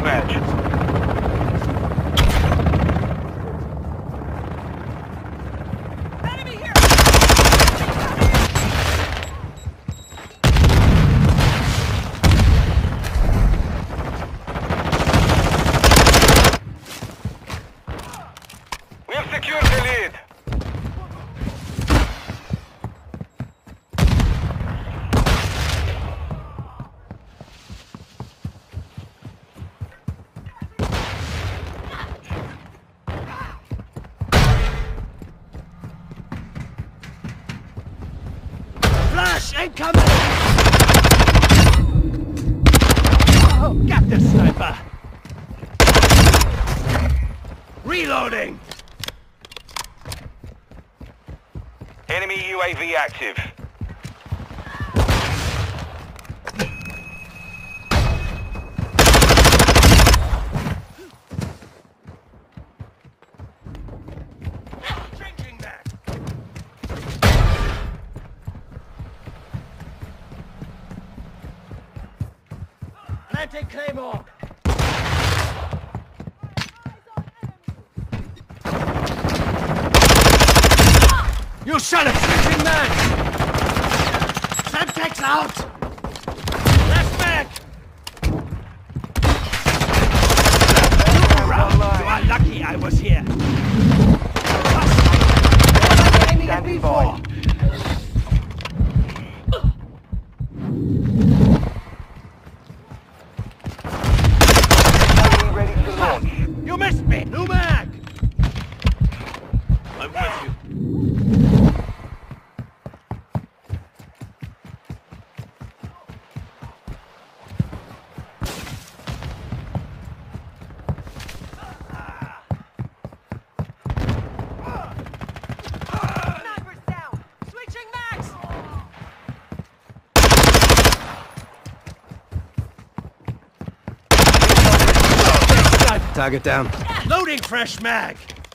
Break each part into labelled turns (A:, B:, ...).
A: badge.
B: Enemy here!
A: We have secured the lead.
C: Flash incoming! Oh, got the sniper! Reloading!
A: Enemy UAV active.
C: Changing that! Planting Claymore! You son of a switching man! Semtex out! Left back! You are lucky I was here. Aiming at B4.
A: Ready to launch.
C: You missed me! New mag! I'm with you.
B: Sniper's down! Switching mags!
C: Target down. Loading fresh mag!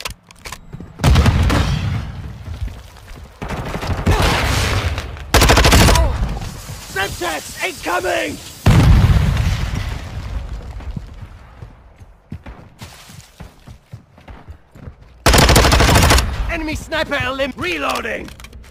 C: Semtex incoming! Enemy sniper reloading!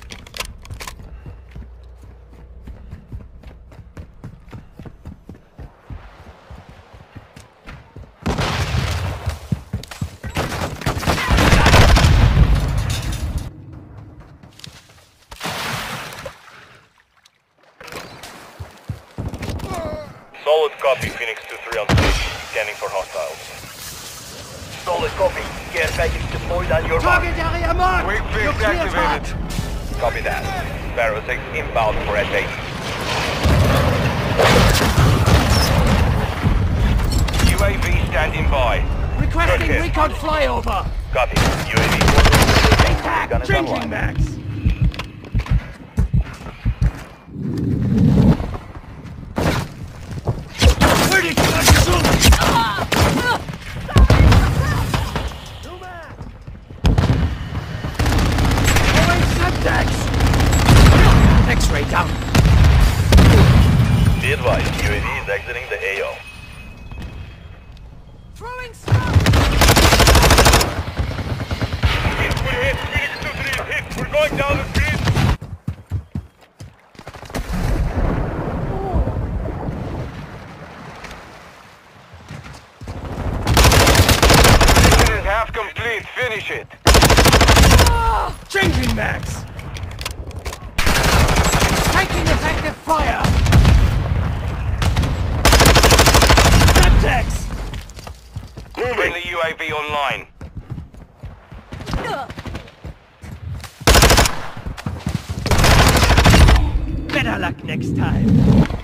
A: Solid copy, Phoenix 2-3 on station, scanning for hostiles.
D: Solid copy. Care package deployed on your mark.
C: Target area marked!
A: Quick fix
C: You're clear
A: activated.
C: hot.
A: Copy that. Sparrow 6 inbound for SA. UAV standing by.
C: Requesting
A: Good hit.
C: recon flyover!
A: Copy. UAV.
C: Gun is changing max! Where'd he go? X-ray down.
A: Be advised, UAV is exiting the AO.
B: Throwing smoke!
A: Hit, Phoenix 2-3 hit. We're going down the street. Mission is half complete. Finish it.
C: Changing max. Taking effective fire. Semtex.
A: Bring the UAV online.
C: Better luck next time.